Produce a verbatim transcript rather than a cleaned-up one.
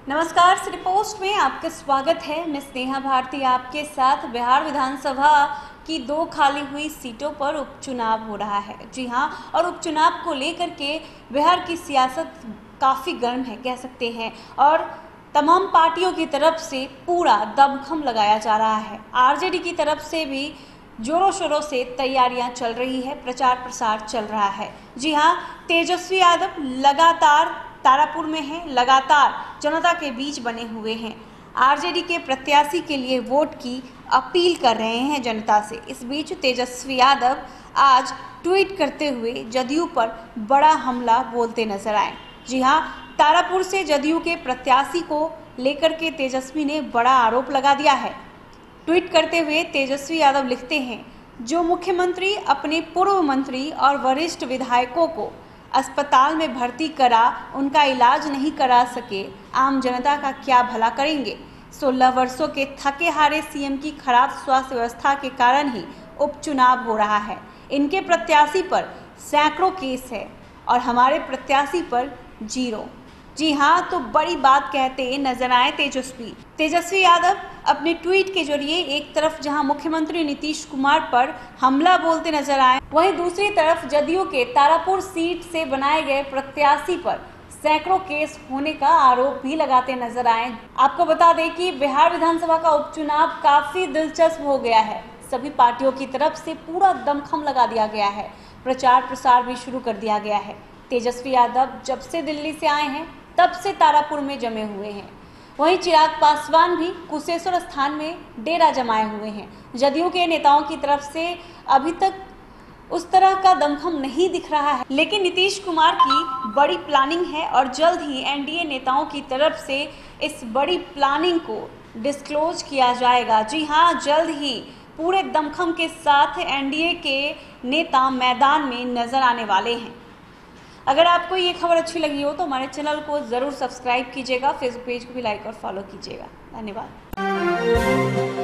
नमस्कार, city post में आपका स्वागत है। मैं स्नेहा भारती आपके साथ। बिहार विधानसभा की दो खाली हुई सीटों पर उपचुनाव हो रहा है। जी हां, और उपचुनाव को लेकर के बिहार की सियासत काफ़ी गर्म है कह सकते हैं, और तमाम पार्टियों की तरफ से पूरा दमखम लगाया जा रहा है। आरजेडी की तरफ से भी जोरों शोरों से तैयारियां चल रही है, प्रचार प्रसार चल रहा है। जी हां, तेजस्वी यादव लगातार तारापुर में हैं, लगातार जनता के बीच बने हुए हैं। आरजेडी के प्रत्याशी के लिए वोट की अपील कर रहे हैं जनता से। इस बीच तेजस्वी यादव आज ट्वीट करते हुए जदयू पर बड़ा हमला बोलते नजर आए। जी हां, तारापुर से जदयू के प्रत्याशी को लेकर के तेजस्वी ने बड़ा आरोप लगा दिया है। ट्वीट करते हुए तेजस्वी यादव लिखते हैं, जो मुख्यमंत्री अपने पूर्व मंत्री और वरिष्ठ विधायकों को अस्पताल में भर्ती करा उनका इलाज नहीं करा सके, आम जनता का क्या भला करेंगे। सोलह वर्षों के थके हारे सीएम की खराब स्वास्थ्य व्यवस्था के कारण ही उपचुनाव हो रहा है। इनके प्रत्याशी पर सैकड़ों केस है और हमारे प्रत्याशी पर जीरो। जी हां, तो बड़ी बात कहते नजर आए तेजस्वी तेजस्वी यादव अपने ट्वीट के जरिए एक तरफ जहां मुख्यमंत्री नीतीश कुमार पर हमला बोलते नजर आए, वहीं दूसरी तरफ जदयू के तारापुर सीट से बनाए गए प्रत्याशी पर सैकड़ों केस होने का आरोप भी लगाते नजर आए। आपको बता दें कि बिहार विधानसभा का उपचुनाव काफी दिलचस्प हो गया है। सभी पार्टियों की तरफ से पूरा दमखम लगा दिया गया है, प्रचार प्रसार भी शुरू कर दिया गया है। तेजस्वी यादव जब से दिल्ली से आए हैं तब से तारापुर में जमे हुए हैं। वहीं चिराग पासवान भी कुशेश्वर स्थान में डेरा जमाए हुए हैं। जदयू के नेताओं की तरफ से अभी तक उस तरह का दमखम नहीं दिख रहा है, लेकिन नीतीश कुमार की बड़ी प्लानिंग है और जल्द ही एनडीए नेताओं की तरफ से इस बड़ी प्लानिंग को डिस्क्लोज किया जाएगा। जी हाँ, जल्द ही पूरे दमखम के साथ एनडीए के नेता मैदान में नजर आने वाले हैं। अगर आपको ये खबर अच्छी लगी हो तो हमारे चैनल को ज़रूर सब्सक्राइब कीजिएगा, फेसबुक पेज को भी लाइक और फॉलो कीजिएगा। धन्यवाद।